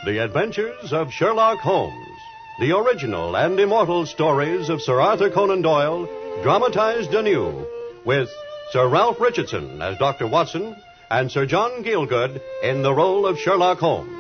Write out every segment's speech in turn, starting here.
The Adventures of Sherlock Holmes. The original and immortal stories of Sir Arthur Conan Doyle, dramatized anew, with Sir Ralph Richardson as Dr. Watson and Sir John Gielgud in the role of Sherlock Holmes.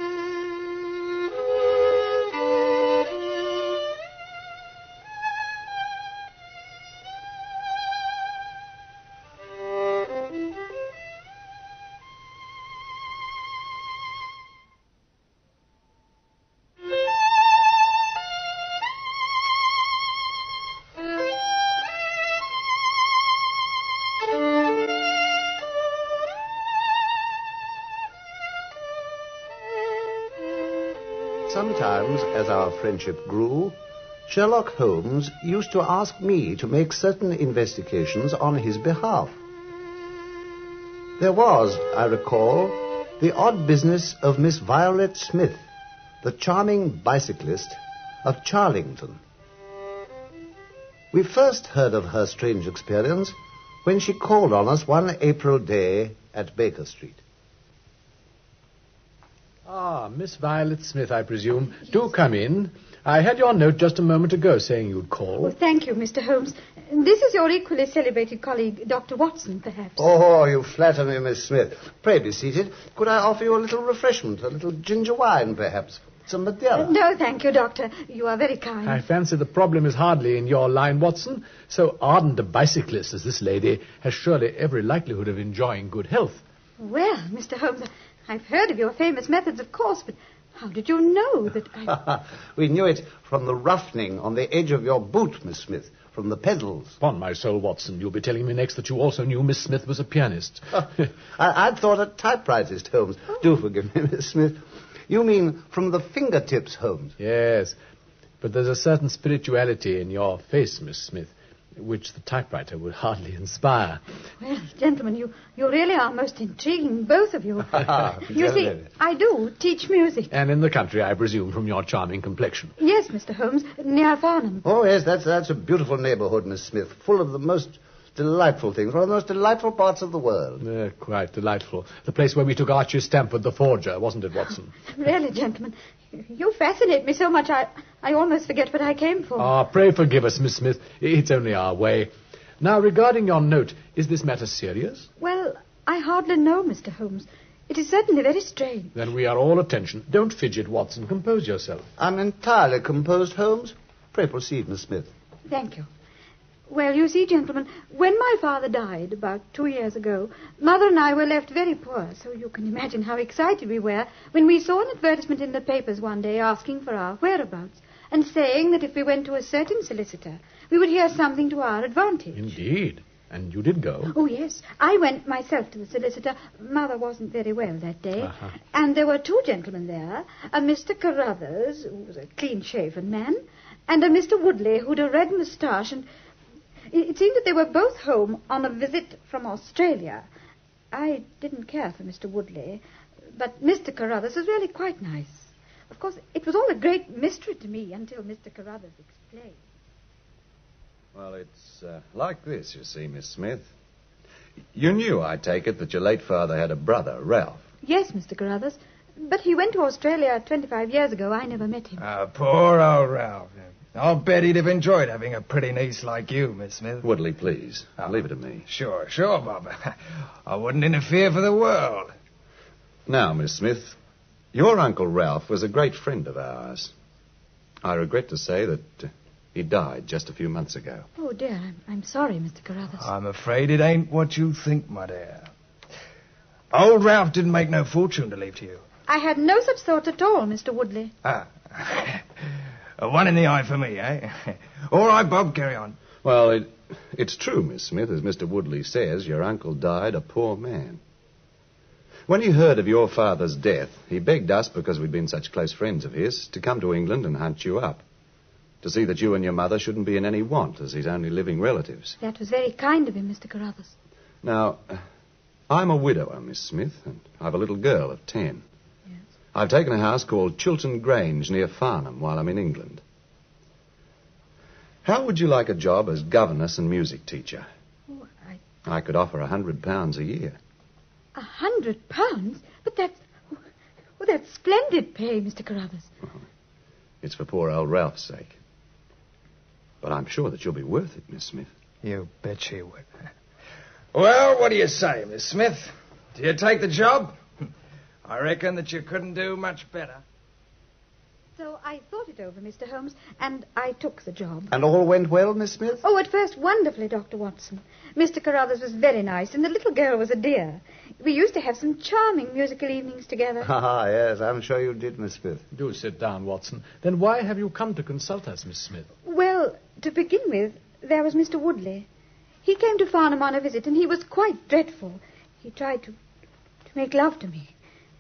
Sometimes, as our friendship grew, Sherlock Holmes used to ask me to make certain investigations on his behalf. There was, I recall, the odd business of Miss Violet Smith, the charming bicyclist of Charlington. We first heard of her strange experience when she called on us one April day at Baker Street. Ah, Miss Violet Smith, I presume. Yes. Do come in. I had your note just a moment ago saying you'd call. Oh, thank you, Mr. Holmes. This is your equally celebrated colleague, Dr. Watson, perhaps. Oh, you flatter me, Miss Smith. Pray be seated. Could I offer you a little refreshment, a little ginger wine, perhaps? Some Madeira? No, thank you, Doctor. You are very kind. I fancy the problem is hardly in your line, Watson. So ardent a bicyclist as this lady has surely every likelihood of enjoying good health. Well, Mr. Holmes, I've heard of your famous methods, of course, but how did you know that I... We knew it from the roughening on the edge of your boot, Miss Smith, from the pedals. Upon my soul, Watson, you'll be telling me next that you also knew Miss Smith was a pianist. I'd thought a typewriterist, Holmes. Oh. Do forgive me, Miss Smith. You mean from the fingertips, Holmes? Yes, but there's a certain spirituality in your face, Miss Smith, which the typewriter would hardly inspire. Well, gentlemen, you really are most intriguing, both of you. You see, I do teach music. And in the country, I presume, from your charming complexion. Yes, Mr. Holmes, near Farnham. Oh, yes, that's a beautiful neighbourhood, Miss Smith, full of the most delightful things, one of the most delightful parts of the world. Quite delightful. The place where we took Archie Stamford the forger, wasn't it, Watson? Really, gentlemen, you fascinate me so much I almost forget what I came for. Ah, pray forgive us, Miss Smith. It's only our way. Now, regarding your note, is this matter serious? Well, I hardly know, Mr. Holmes. It is certainly very strange. Then we are all attention. Don't fidget, Watson. Compose yourself. I'm entirely composed, Holmes. Pray proceed, Miss Smith. Thank you. Well, you see, gentlemen, when my father died about 2 years ago, Mother and I were left very poor, so you can imagine how excited we were when we saw an advertisement in the papers one day asking for our whereabouts and saying that if we went to a certain solicitor, we would hear something to our advantage. Indeed. And you did go? Oh, yes. I went myself to the solicitor. Mother wasn't very well that day. And there were two gentlemen there, a Mr. Carruthers, who was a clean-shaven man, and a Mr. Woodley, who'd a red moustache, and it seemed that they were both home on a visit from Australia. I didn't care for Mr. Woodley, but Mr. Carruthers was really quite nice. Of course, it was all a great mystery to me until Mr. Carruthers explained. Well, it's like this, you see, Miss Smith. You knew, I take it, that your late father had a brother, Ralph. Yes, Mr. Carruthers, but he went to Australia 25 years ago. I never met him. Poor old Ralph. I'll bet he'd have enjoyed having a pretty niece like you, Miss Smith. Woodley, please. Leave it to me. Sure, Bob. I wouldn't interfere for the world. Now, Miss Smith, your Uncle Ralph was a great friend of ours. I regret to say that he died just a few months ago. Oh, dear, I'm sorry, Mr. Carruthers. I'm afraid it ain't what you think, my dear. Old Ralph didn't make no fortune to leave to you. I had no such thought at all, Mr. Woodley. One in the eye for me, eh? All right, Bob, carry on. Well, it's true, Miss Smith. As Mr. Woodley says, your uncle died a poor man. When he heard of your father's death, he begged us, because we'd been such close friends of his, to come to England and hunt you up, to see that you and your mother shouldn't be in any want as his only living relatives. That was very kind of him, Mr. Carruthers. Now, I'm a widower, Miss Smith, and I've a little girl of 10. I've taken a house called Chiltern Grange near Farnham while I'm in England. How would you like a job as governess and music teacher? Oh, I could offer £100 a year. £100? But that's that's splendid pay, Mr. Carruthers. It's for poor old Ralph's sake. But I'm sure that you'll be worth it, Miss Smith. You bet she would. Well, what do you say, Miss Smith? Do you take the job? I reckon that you couldn't do much better. So I thought it over, Mr. Holmes, and I took the job. And all went well, Miss Smith? Oh, at first, wonderfully, Dr. Watson. Mr. Carruthers was very nice, and the little girl was a dear. We used to have some charming musical evenings together. Ah, yes, I'm sure you did, Miss Smith. Do sit down, Watson. Then why have you come to consult us, Miss Smith? Well, to begin with, there was Mr. Woodley. He came to Farnham on a visit, and he was quite dreadful. He tried to make love to me.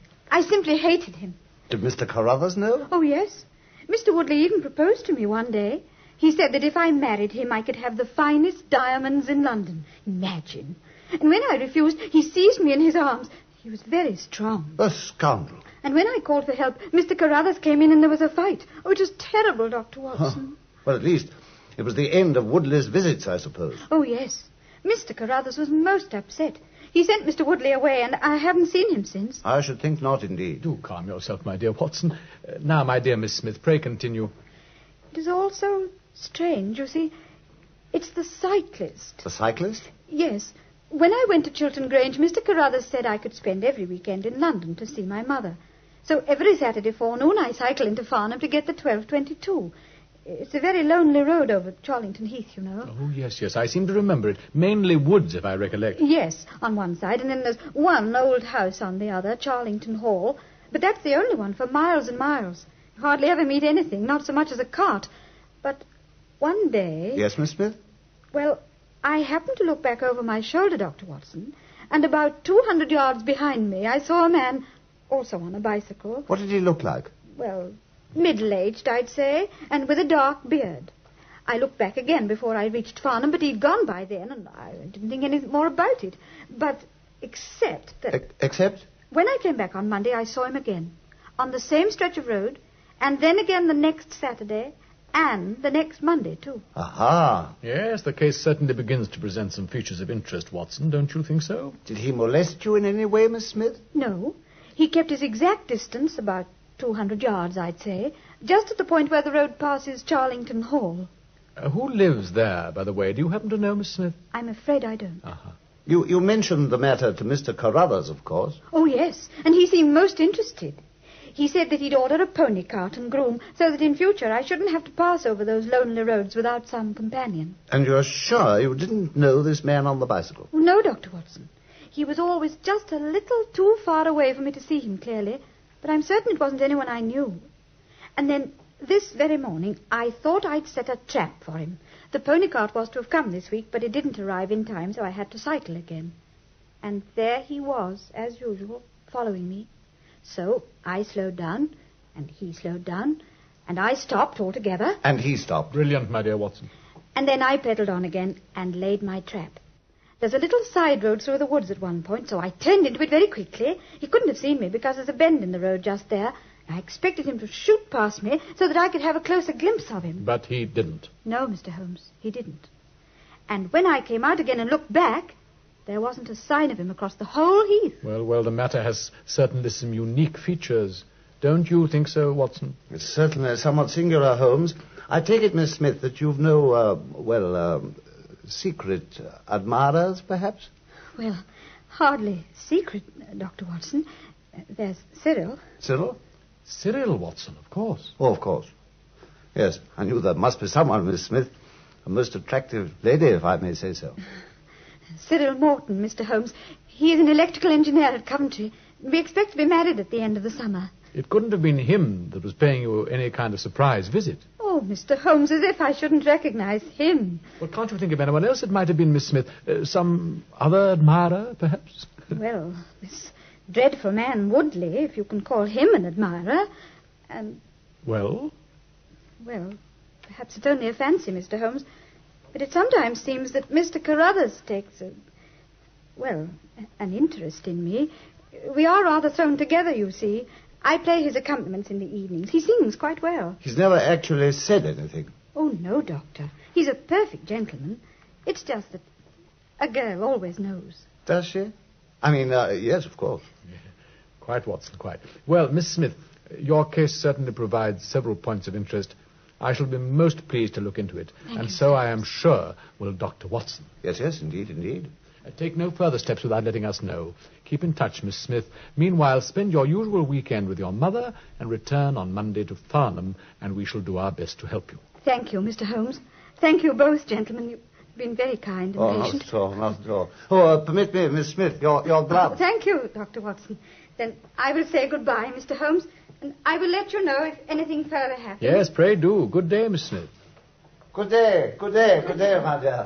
I simply hated him. Did Mr. Carruthers know? Oh, yes. Mr. Woodley even proposed to me one day. He said that if I married him, I could have the finest diamonds in London. Imagine. And when I refused, he seized me in his arms. He was very strong. A scoundrel. And when I called for help, Mr. Carruthers came in and there was a fight. Oh, it was terrible, Dr. Watson. Well, at least it was the end of Woodley's visits, I suppose. Oh, yes. Mr. Carruthers was most upset. He sent Mr. Woodley away, and I haven't seen him since. I should think not, indeed. Do calm yourself, my dear Watson. Now, my dear Miss Smith, pray continue. It is all so strange, you see. It's the cyclist. The cyclist? Yes. When I went to Chiltern Grange, Mr. Carruthers said I could spend every weekend in London to see my mother. So every Saturday forenoon I cycle into Farnham to get the 12:22. It's a very lonely road over Charlington Heath, you know. Oh, yes, I seem to remember it. Mainly woods, if I recollect. Yes, on one side, and then there's one old house on the other, Charlington Hall. But that's the only one for miles and miles. You hardly ever meet anything, not so much as a cart. But one day... Yes, Miss Smith? Well, I happened to look back over my shoulder, Dr. Watson, and about 200 yards behind me I saw a man, also on a bicycle. What did he look like? Well, middle-aged, I'd say, and with a dark beard. I looked back again before I reached Farnham, but he'd gone by then, and I didn't think any more about it. But except that... Except? When I came back on Monday, I saw him again, on the same stretch of road, and then again the next Saturday, and the next Monday, too. Aha. Yes, the case certainly begins to present some features of interest, Watson. Don't you think so? Did he molest you in any way, Miss Smith? No. He kept his exact distance, about 200 yards, I'd say, just at the point where the road passes Charlington Hall. Who lives there, by the way? Do you happen to know, Miss Smith? I'm afraid I don't. Uh-huh. You mentioned the matter to Mr. Carruthers, of course. Oh, yes, and he seemed most interested. He said that he'd order a pony cart and groom so that in future I shouldn't have to pass over those lonely roads without some companion. And you're sure you didn't know this man on the bicycle? Oh, no, Dr. Watson. He was always just a little too far away for me to see him clearly, but I'm certain it wasn't anyone I knew. And then, this very morning, I thought I'd set a trap for him. The pony cart was to have come this week, but it didn't arrive in time, so I had to cycle again. And there he was, as usual, following me. So I slowed down, and he slowed down, and I stopped altogether. And he stopped. Brilliant, my dear Watson. And then I pedalled on again and laid my trap. There's a little side road through the woods at one point, so I turned into it very quickly. He couldn't have seen me because there's a bend in the road just there. I expected him to shoot past me so that I could have a closer glimpse of him. But he didn't. No, Mr. Holmes, he didn't. And when I came out again and looked back, there wasn't a sign of him across the whole heath. Well, the matter has certainly some unique features. Don't you think so, Watson? It's certainly somewhat singular, Holmes. I take it, Miss Smith, that you've no, secret admirers, perhaps? Well, hardly secret, Dr. Watson. There's Cyril. Cyril? Cyril Watson, of course. Oh, of course. Yes, I knew there must be someone, Miss Smith. A most attractive lady, if I may say so. Cyril Morton, Mr. Holmes. He is an electrical engineer at Coventry. We expect to be married at the end of the summer. It couldn't have been him that was paying you any kind of surprise visit. Oh, Mr. Holmes, as if I shouldn't recognize him. Well, can't you think of anyone else? It might have been Miss Smith. Some other admirer, perhaps? Well, this dreadful man Woodley, if you can call him an admirer. And... Well, perhaps it's only a fancy, Mr. Holmes. But it sometimes seems that Mr. Carruthers takes an interest in me. We are rather thrown together, you see. I play his accompaniments in the evenings. He sings quite well. He's never actually said anything. Oh, no, Doctor. He's a perfect gentleman. It's just that a girl always knows. Does she? I mean, yes, of course. Quite, Watson, quite. Well, Miss Smith, your case certainly provides several points of interest. I shall be most pleased to look into it. Thank you, so I am sure will Dr. Watson. Yes, indeed. Take no further steps without letting us know. Keep in touch, Miss Smith. Meanwhile, spend your usual weekend with your mother and return on Monday to Farnham, and we shall do our best to help you. Thank you, Mr. Holmes. Thank you both, gentlemen. You've been very kind and patient. Not at all. Oh, permit me, Miss Smith, your glove. Thank you, Dr. Watson. Then I will say goodbye, Mr. Holmes, and I will let you know if anything further happens. Yes, pray do. Good day, Miss Smith. Good day, my dear.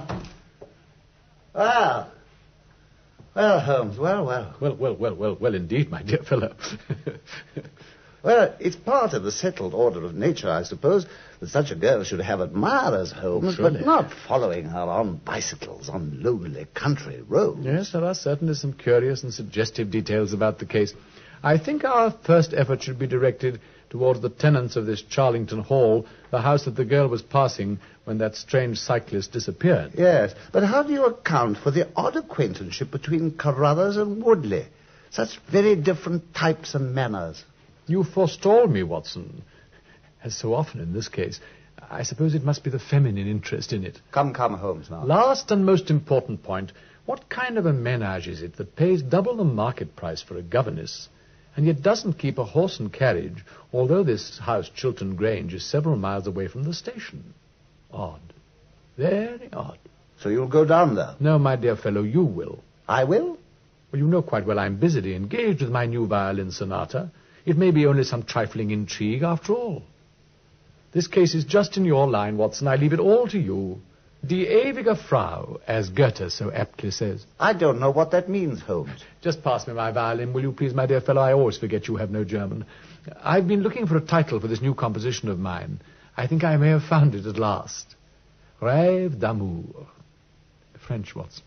Well, Holmes, well. Well, indeed, my dear fellow. Well, it's part of the settled order of nature, I suppose, that such a girl should have admirers, Holmes, Surely. but not following her on bicycles on lonely country roads. Yes, there are certainly some curious and suggestive details about the case. I think our first effort should be directed towards the tenants of this Charlington Hall, the house that the girl was passing when that strange cyclist disappeared. Yes, but how do you account for the odd acquaintanceship between Carruthers and Woodley? Such very different types and manners. You forestall me, Watson. As so often in this case, I suppose it must be the feminine interest in it. Come, Holmes, now. Last and most important point, what kind of a menage is it that pays double the market price for a governess and yet doesn't keep a horse and carriage, although this house, Chiltern Grange, is several miles away from the station? Odd. Very odd. So you'll go down there? No, my dear fellow, you will. I will? Well, you know quite well I'm busily engaged with my new violin sonata. It may be only some trifling intrigue after all. This case is just in your line, Watson. I leave it all to you. Die ewige Frau, as Goethe so aptly says. I don't know what that means, Holmes. Just pass me my violin, will you please, my dear fellow? I always forget you have no German. I've been looking for a title for this new composition of mine. I think I may have found it at last. Rêve d'amour. French, Watson.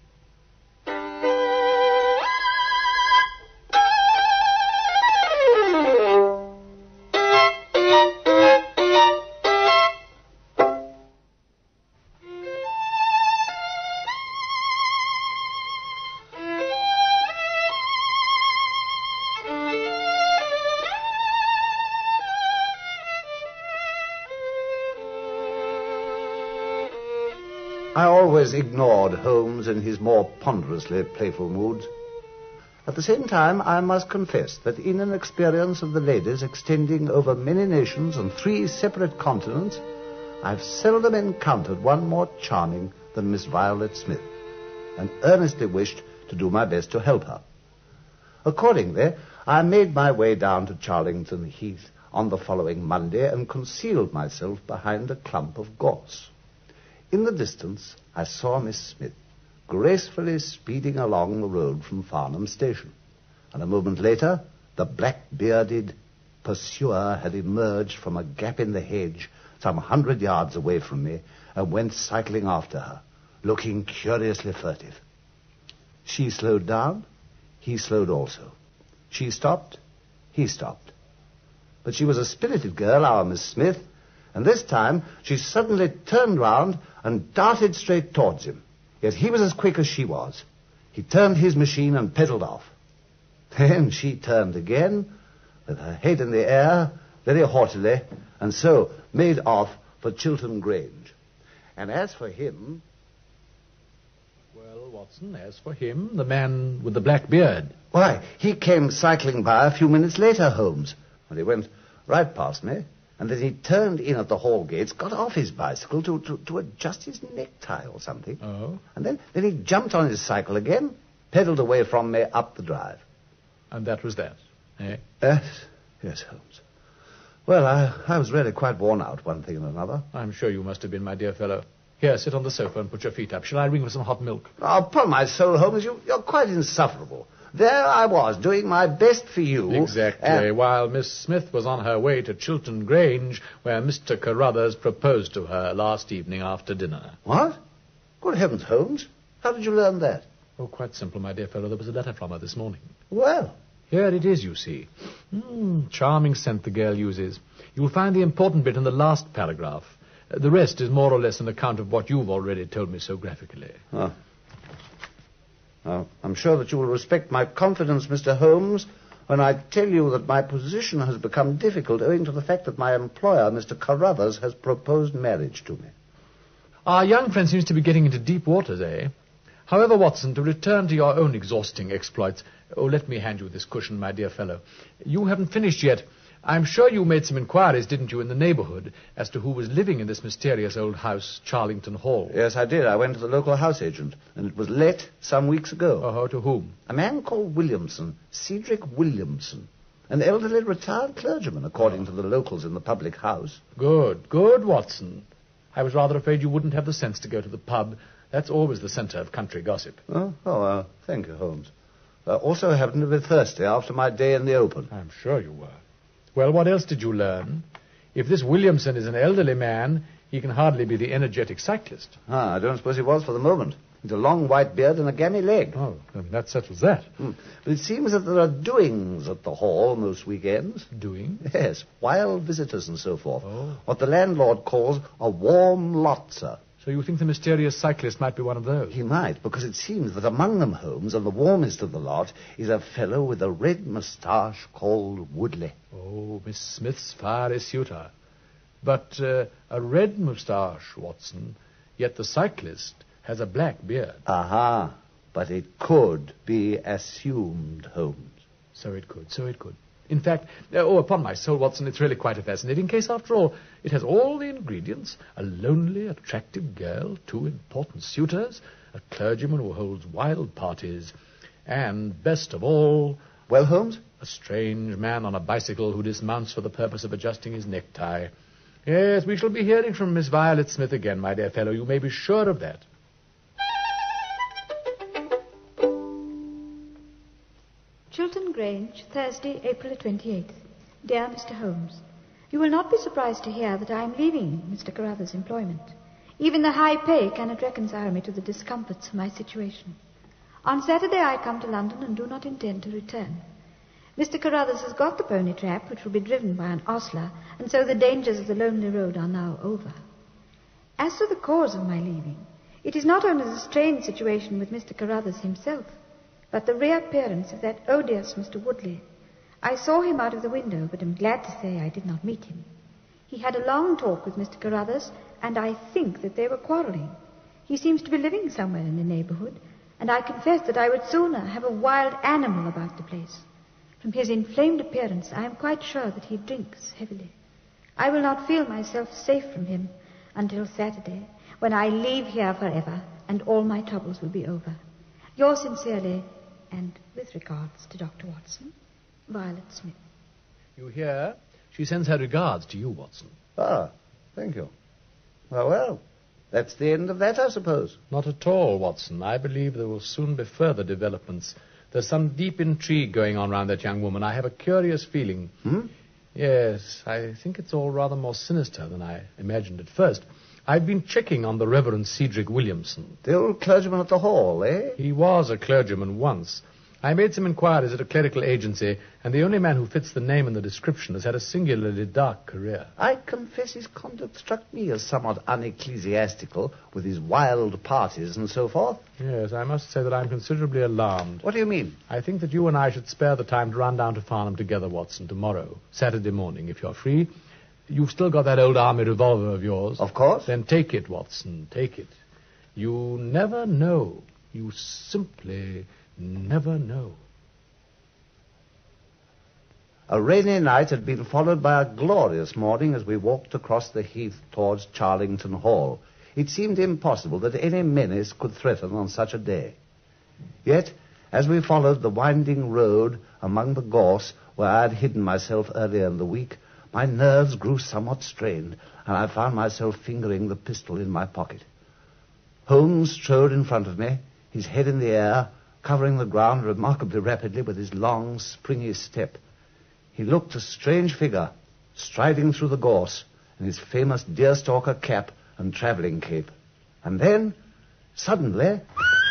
I always ignored Holmes in his more ponderously playful moods. At the same time, I must confess that in an experience of the ladies extending over many nations and 3 separate continents, I've seldom encountered one more charming than Miss Violet Smith, and earnestly wished to do my best to help her. Accordingly, I made my way down to Charlington Heath on the following Monday and concealed myself behind a clump of gorse. In the distance, I saw Miss Smith gracefully speeding along the road from Farnham Station, and a moment later, the black-bearded pursuer had emerged from a gap in the hedge some 100 yards away from me and went cycling after her, looking curiously furtive. She slowed down, he slowed also. She stopped, he stopped. But she was a spirited girl, our Miss Smith, and this time she suddenly turned round and darted straight towards him. Yet he was as quick as she was. He turned his machine and pedalled off. Then she turned again, with her head in the air, very haughtily, and so made off for Chiltern Grange. And as for him... Well, Watson, as for him, the man with the black beard. Why, he came cycling by a few minutes later, Holmes, and he went right past me, and then he turned in at the hall gates, got off his bicycle to adjust his necktie or something. Oh? And then he jumped on his cycle again, pedalled away from me up the drive. And that was that, eh? Yes, Holmes. Well, I was really quite worn out, one thing and another. I'm sure you must have been, my dear fellow. Here, sit on the sofa and put your feet up. Shall I ring for some hot milk? Oh, upon my soul, Holmes, you're quite insufferable. There I was, doing my best for you. Exactly, while Miss Smith was on her way to Chiltern Grange, where Mr. Carruthers proposed to her last evening after dinner. What? Good heavens, Holmes. How did you learn that? Oh, quite simple, my dear fellow. There was a letter from her this morning. Well? Here it is, you see. Charming scent the girl uses. You'll find the important bit in the last paragraph. The rest is more or less an account of what you've already told me so graphically. Oh. Now, I'm sure that you will respect my confidence, Mr. Holmes, when I tell you that my position has become difficult owing to the fact that my employer, Mr. Carruthers, has proposed marriage to me. Our young friend seems to be getting into deep waters, eh? However, Watson, to return to your own exhausting exploits... Oh, let me hand you this cushion, my dear fellow. You haven't finished yet. I'm sure you made some inquiries, didn't you, in the neighborhood, as to who was living in this mysterious old house, Charlington Hall? Yes, I did. I went to the local house agent, and it was let some weeks ago. Oh, to whom? A man called Williamson, Cedric Williamson, an elderly retired clergyman, according to the locals in the public house. Good, Watson. I was rather afraid you wouldn't have the sense to go to the pub. That's always the centre of country gossip. Thank you, Holmes. Also happened to be thirsty after my day in the open. I'm sure you were. Well, what else did you learn? If this Williamson is an elderly man, he can hardly be the energetic cyclist. I don't suppose he was for the moment. He's a long white beard and a gammy leg. Oh, that settles that. But it seems that there are doings at the hall most weekends. Doings? Yes, wild visitors and so forth. Oh. What the landlord calls a warm lot, sir. So you think the mysterious cyclist might be one of those? He might, because it seems that among them, Holmes, and the warmest of the lot, is a fellow with a red moustache called Woodley. Oh, Miss Smith's fiery suitor. But a red moustache, Watson, yet the cyclist has a black beard. Aha, but it could be assumed, Holmes. So it could. In fact, upon my soul, Watson, it's really quite a fascinating case after all. It has all the ingredients: a lonely, attractive girl, 2 important suitors, a clergyman who holds wild parties, and, best of all... Well, Holmes? A strange man on a bicycle who dismounts for the purpose of adjusting his necktie. Yes, we shall be hearing from Miss Violet Smith again, my dear fellow. You may be sure of that. Chiltern Grange, Thursday, April 28th. Dear Mr. Holmes, you will not be surprised to hear that I am leaving Mr. Carruthers' employment. Even the high pay cannot reconcile me to the discomforts of my situation. On Saturday I come to London and do not intend to return. Mr. Carruthers has got the pony trap, which will be driven by an ostler, and so the dangers of the lonely road are now over. As to the cause of my leaving, it is not only the strained situation with Mr. Carruthers himself, but the reappearance of that odious Mr. Woodley. I saw him out of the window, but am glad to say I did not meet him. He had a long talk with Mr. Carruthers, and I think that they were quarrelling. He seems to be living somewhere in the neighbourhood, and I confess that I would sooner have a wild animal about the place. From his inflamed appearance, I am quite sure that he drinks heavily. I will not feel myself safe from him until Saturday, when I leave here forever, and all my troubles will be over. Yours sincerely, and with regards to Dr. Watson, Violet Smith. You hear? She sends her regards to you, Watson. Thank you. Well, that's the end of that, I suppose. Not at all, Watson. I believe there will soon be further developments. There's some deep intrigue going on around that young woman. I have a curious feeling. Yes, I think it's all rather more sinister than I imagined at first. I've been checking on the Reverend Cedric Williamson. The old clergyman at the hall, eh? He was a clergyman once. I made some inquiries at a clerical agency, and the only man who fits the name and the description has had a singularly dark career. I confess his conduct struck me as somewhat unecclesiastical, with his wild parties and so forth. Yes, I must say that I'm considerably alarmed. What do you mean? I think that you and I should spare the time to run down to Farnham together, Watson, tomorrow, Saturday morning, if you're free. You've still got that old army revolver of yours. Of course. Then take it, Watson, take it. You never know. You simply never know. A rainy night had been followed by a glorious morning as we walked across the heath towards Charlington Hall. It seemed impossible that any menace could threaten on such a day. Yet, as we followed the winding road among the gorse where I had hidden myself earlier in the week, my nerves grew somewhat strained, and I found myself fingering the pistol in my pocket. Holmes strode in front of me, his head in the air, covering the ground remarkably rapidly with his long, springy step. He looked a strange figure, striding through the gorse in his famous deerstalker cap and travelling cape. And then, suddenly...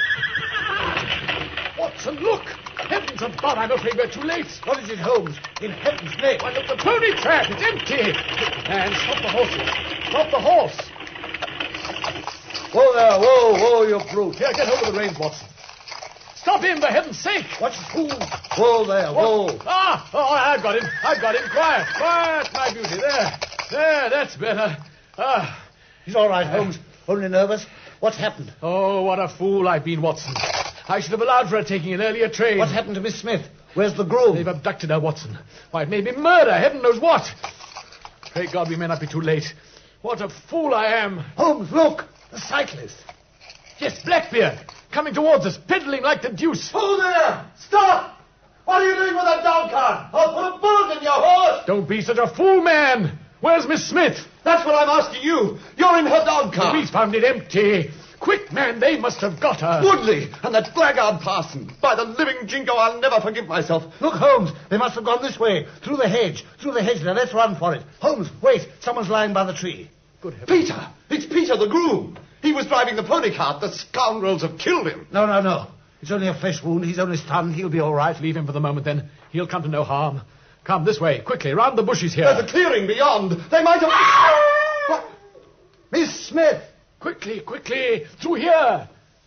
Watson, look! Heavens above, I'm afraid we're too late. What is it, Holmes? In heaven's name! Why, look, the pony trap, it's empty. And stop the horses. Stop the horse. Whoa there, whoa, you brute. Here, get over the reins, Watson. Stop him, for heaven's sake! Watch the fool. Whoa there, whoa. I've got him. Quiet, my beauty. There, that's better. He's all right, Holmes. Only nervous. What's happened? Oh, what a fool I've been, Watson. I should have allowed for her taking an earlier train. What happened to Miss Smith? Where's the groom? They've abducted her, Watson. Why, it may be murder, heaven knows what. Pray God we may not be too late. What a fool I am. Holmes, look! The cyclist. Yes, Blackbeard, coming towards us, piddling like the deuce. Who there? Stop! What are you doing with that dog cart? I'll put a bullet in your horse! Don't be such a fool, man. Where's Miss Smith? That's what I'm asking you. You're in her dog cart. We found it empty. Quick, man, they must have got her. Woodley and that blackguard parson. By the living jingo, I'll never forgive myself. Look, Holmes, they must have gone this way, through the hedge. Now, let's run for it. Holmes, wait, someone's lying by the tree. Good heavens. Peter! It's Peter, the groom. He was driving the pony cart. The scoundrels have killed him. No. It's only a flesh wound. He's only stunned. He'll be all right. Leave him for the moment, then. He'll come to no harm. Come this way, quickly, round the bushes here. There's a clearing beyond. They might have... What? Miss Smith! Quickly, through here.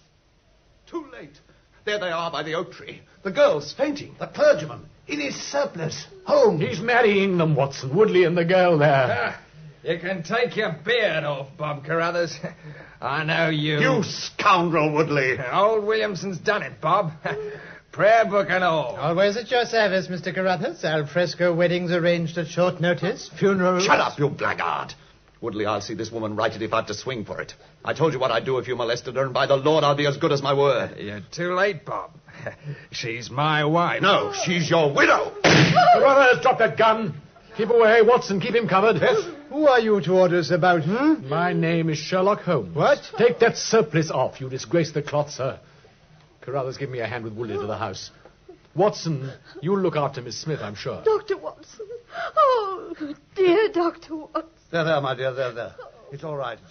Too late. There they are by the oak tree. The girl's fainting. The clergyman, in his surplice. Holmes. He's marrying them, Watson. Woodley and the girl there. You can take your beard off, Bob Carruthers. I know you. You scoundrel, Woodley. Old Williamson's done it, Bob. Prayer book and all. Always at your service, Mr. Carruthers. Al fresco weddings arranged at short notice. Funerals. Shut up, you blackguard. Woodley, I'll see this woman righted if I have to swing for it. I told you what I'd do if you molested her, and by the Lord, I'll be as good as my word. You're too late, Bob. She's my wife. No, she's your widow. Carruthers, drop that gun. Keep away, Watson. Keep him covered. Yes. Who are you to order us about, My name is Sherlock Holmes. What? Take that surplice off. You disgrace the cloth, sir. Carruthers, give me a hand with Woodley to the house. Watson, you'll look after Miss Smith, I'm sure. Dr. Watson. Oh, dear Dr. Watson. There, my dear, there. It's all right.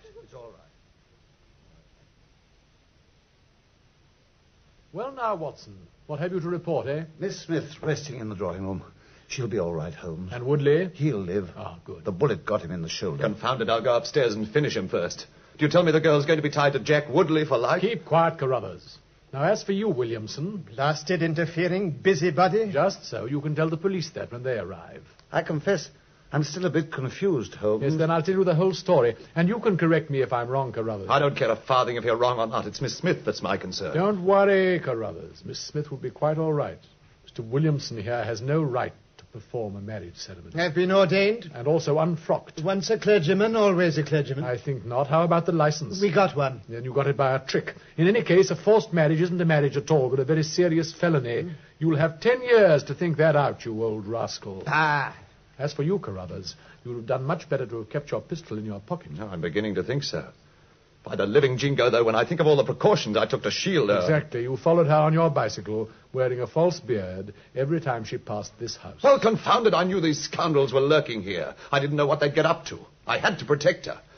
Well, now, Watson, what have you to report, eh? Miss Smith's resting in the drawing room. She'll be all right, Holmes. And Woodley? He'll live. Ah, good. The bullet got him in the shoulder. Confound it, I'll go upstairs and finish him first. Do you tell me the girl's going to be tied to Jack Woodley for life? Keep quiet, Carruthers. Now, as for you, Williamson... Blasted, interfering, busybody? Just so. You can tell the police that when they arrive. I confess, I'm still a bit confused, Holmes. Yes, then I'll tell you the whole story. And you can correct me if I'm wrong, Carruthers. I don't care a farthing if you're wrong or not. It's Miss Smith that's my concern. Don't worry, Carruthers. Miss Smith will be quite all right. Mr. Williamson here has no right to perform a marriage ceremony. Have been ordained? And also unfrocked. Once a clergyman, always a clergyman. I think not. How about the license? We got one. Then you got it by a trick. In any case, a forced marriage isn't a marriage at all, but a very serious felony. You'll have 10 years to think that out, you old rascal. As for you, Carruthers, you would have done much better to have kept your pistol in your pocket. No, I'm beginning to think so. By the living jingo, though, when I think of all the precautions I took to shield her... Exactly. You followed her on your bicycle, wearing a false beard, every time she passed this house. Well, confound it, I knew these scoundrels were lurking here. I didn't know what they'd get up to. I had to protect her.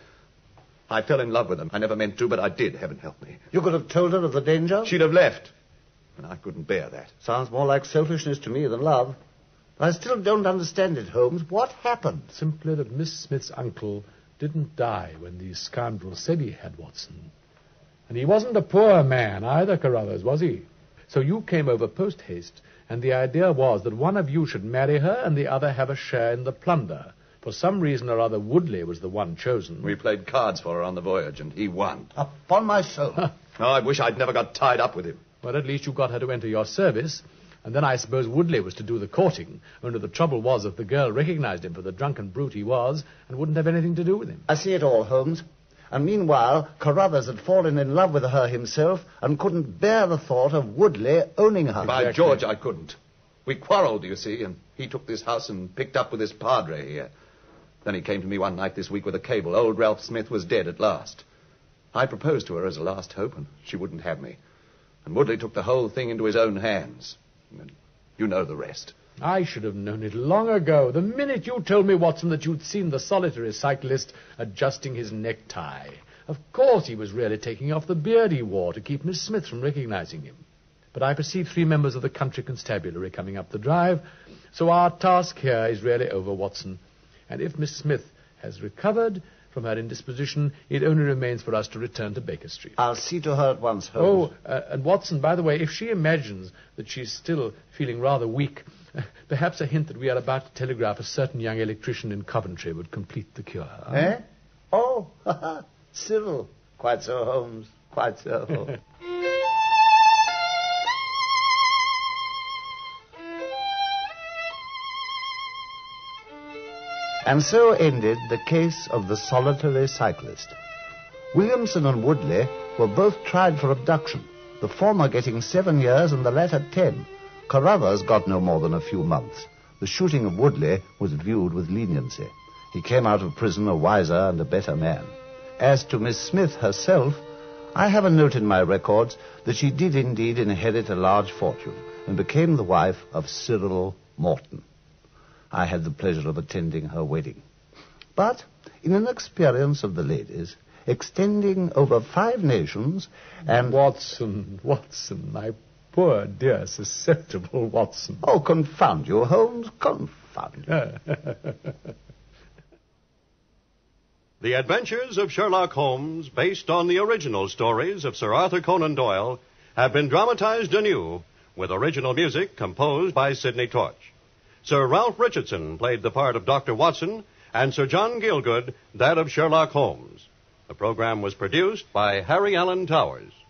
I fell in love with them. I never meant to, but I did, heaven help me. You could have told her of the danger? She'd have left. And I couldn't bear that. Sounds more like selfishness to me than love. I still don't understand it, Holmes. What happened? Simply that Miss Smith's uncle didn't die when these scoundrels said he had, Watson. And he wasn't a poor man either, Carruthers, was he? So you came over post-haste, and the idea was that one of you should marry her and the other have a share in the plunder. For some reason or other, Woodley was the one chosen. We played cards for her on the voyage, and he won. Upon my soul. Oh, I wish I'd never got tied up with him. Well, at least you got her to enter your service. And then I suppose Woodley was to do the courting. Only the trouble was that the girl recognized him for the drunken brute he was and wouldn't have anything to do with him. I see it all, Holmes. And meanwhile, Carruthers had fallen in love with her himself and couldn't bear the thought of Woodley owning her. By George, I couldn't. We quarreled, you see, and he took this house and picked up with this padre here. Then he came to me one night this week with a cable. Old Ralph Smith was dead at last. I proposed to her as a last hope, and she wouldn't have me. And Woodley took the whole thing into his own hands. And you know the rest. I should have known it long ago. The minute you told me, Watson, that you'd seen the solitary cyclist adjusting his necktie. Of course he was really taking off the beard he wore to keep Miss Smith from recognizing him. But I perceive 3 members of the country constabulary coming up the drive, so our task here is really over, Watson. And if Miss Smith has recovered, from her indisposition, it only remains for us to return to Baker Street. I'll see to her at once, Holmes. And Watson, by the way, if she imagines that she's still feeling rather weak, perhaps a hint that we are about to telegraph a certain young electrician in Coventry would complete the cure. Eh? Oh, Cyril. Quite so, Holmes. Quite so. And so ended the case of the solitary cyclist. Williamson and Woodley were both tried for abduction, the former getting 7 years and the latter 10. Carruthers got no more than a few months. The shooting of Woodley was viewed with leniency. He came out of prison a wiser and a better man. As to Miss Smith herself, I have a note in my records that she did indeed inherit a large fortune and became the wife of Cyril Morton. I had the pleasure of attending her wedding. But in an experience of the ladies, extending over 5 nations and... Watson, my poor, dear, susceptible Watson. Oh, confound you, Holmes, confound you. The Adventures of Sherlock Holmes, based on the original stories of Sir Arthur Conan Doyle, have been dramatized anew with original music composed by Sidney Torch. Sir Ralph Richardson played the part of Dr. Watson, and Sir John Gielgud that of Sherlock Holmes. The program was produced by Harry Allen Towers.